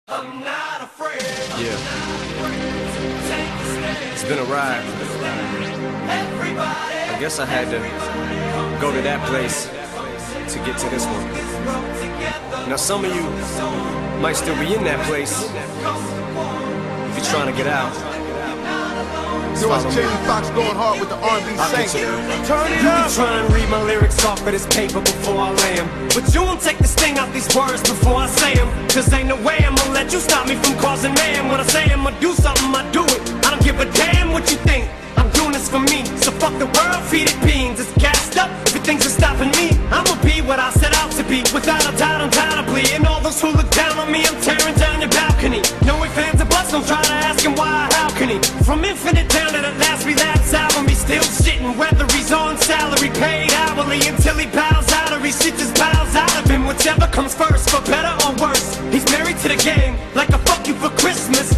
I'm not afraid. Yeah. It's been a ride. I guess I had to go to that place to get to this one. Now some of you might still be in that place if you're trying to get out. Yo, it's Jamie Foxx going hard with the R&B Saint. Turn it up. You be trying to read my lyrics off of this paper before I lay 'em, but you won't take the sting out these words before I say 'em. Cause ain't no way I'ma let you stop me from causing mayhem. When I say I'ma do something, I do it. I don't give a damn what you think. I'm doing this for me. So fuck the world, feed it beans. It's gassed up. Everything's just stopping me. I'ma be what I set out to be, without a doubt, undoubtedly. And all those who look down on me, I'm tearing down your balcony. No ifs, ands, or buts, don't try to ask him why or how can he. From Infinite down to the last relapse album, he's still shitting. Whether he's on salary, paid hourly, until he bows out or he shit just bows out of him. Whichever comes first, for better or worse. He's married to the game, like a fuck you for Christmas.